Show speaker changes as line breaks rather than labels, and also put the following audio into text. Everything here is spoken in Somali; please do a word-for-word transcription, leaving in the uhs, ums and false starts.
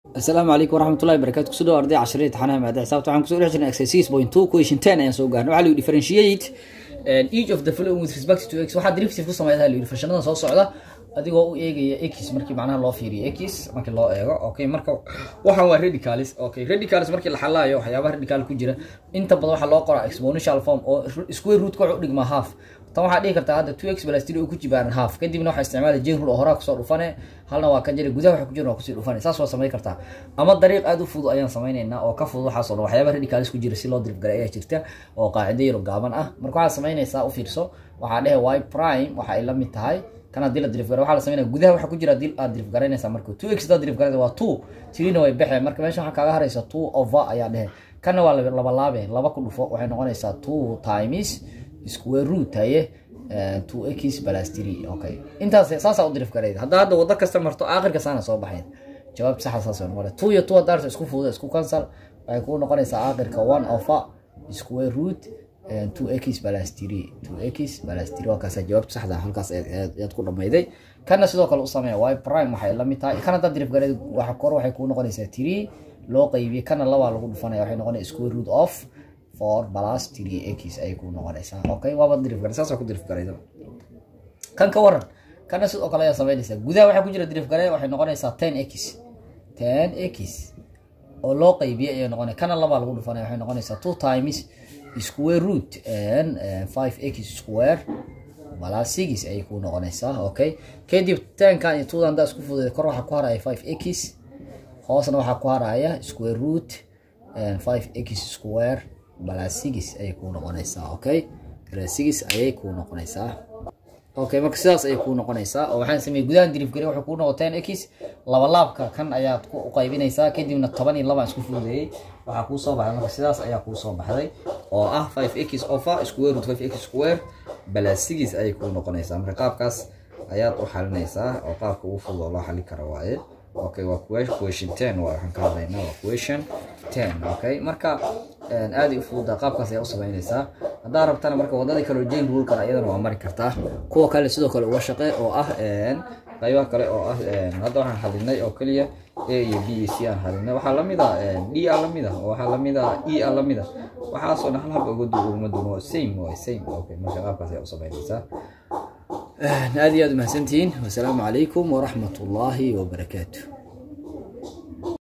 السلام عليكم ورحمة الله وبركاته. كسودو أرضي عشرية حنا مع حساب طبعا كسودو عشرين exercise point two question ten أنا سوق عنه على differentiate and each of the following with respect to x واحد derivative ku sameeyay hal differentiation soo socda adigoo u eegaya x markii macnaha loo fiiriyo x markii loo eego okay marka waxaan waa radicals okay radicals markii la xalaayo waxyaabaha radical ku jira inta badan waxa loo qoraa exponential form oo square root ka u dhigma half tan waxa dhigi kartaa hadda two x plus three ku jibaaran half kadibna waxa isticmaalay chain rule oo hore ku soo dhufane halna waa kan jira gudaha waxa ku jira ku soo dhufane saas waa sameey kartaa ama dariiq aad u fudud ayaan sameynaynaa oo ka fudud waxa soo waxyaabaha radicals ku jira si loo dirif gareeyo jirta oo qaacido yar gaaban ah marka waxa sameynaysaa u fiirso waxa dhahay y prime waxa ay la mid tahay kana dil dirif gareeyo waxa la sameeynaa gudaha waxa ku jira dil aad dirif gareynaysaa marka two x da dirif gareeyo waa two three na way baxay marka meesha waxa kaaga haraysa two over ayaa dhahay kana waa laba laabe laba ku dhufo waxay noqonaysaa two times square root aye two x plus three okay intaas saasa u dirif gareeyo hadda hadda wada kasta marto aakhirka saana soo baxay jawaab sax ah saas oo two iyo two darta isku fudud isku cancel waxay ku noqonaysaa aakhirka one over square root two x plus three two x plus three waa kaasa jawaab sax ah halkaas aad ku dhameeyday kana sidoo kale u sameeyo y prime waxay la mid tahay kana dad dirif gareeyo waxa kor waxay ku noqonaysaa three loo qaybiyo kana laba lagu dhufanaya waxay noqonaysaa square root of four plus three x ay ku noqonaysaa okay waa bad dirif gareeyo saas ku dirif gareeyo kan ka waran kana sidoo kale ayaa sameynaysaa gudaha waxa ku jira dirif gareeyo waxay noqonaysaa ten x ten x oo loo qaybiyo ay noqonay kana laba lagu dhufanay waxay noqonaysaa two times square root and five x square wala six ay ku noqonaysaa okay kadib ten kan iyo two dan da isku fududay kor waxa ku haraya five x hoosna waxa ku haraya square root and five x square wala six ay ku noqonaysaa okay wala six ay ku noqonaysaa okay marka sidaas ay ku noqonaysaa oo waxaan sameeyay gudaha dirif gareeyo waxa ku noqotay ten x laba laabka kan ayaad ku qaybinaysaa kadibna toban iyo laba isku fududeeyay waxa ku soo baxay marka sidaas ayaa ku soo baxday oo ah five x over square root five x square bala six ay ku noqonaysaa marka qaabkaas ayaad u xalinaysaa oo qaabka ugu fudud oo loo xalin karo waaye okay waa question ten waa waxaan ka hadlaynaa waa question ten okay marka aad u fudud qaabkaas ayaa u sameynaysaa hadaa rabtana marka wadada kale chain rule kana iyadana waa mari kartaa kuwa kale sidoo kale uga shaqeey oo ah een qaybaha kale oo ah een hadda waxaan hadinay oo kaliya a iyo b c aan hadinay waxa la mid ah d aan la mid ah waxa la mid ah e aan la mid ah waxa soo hal hab ugu duuma duuma same way same okay marka qaabkaas ayaa u sameynaysaa aad iyo aad mahadsantiin wassalaamu calaykum waraxmatullaahi wabarakaatuh.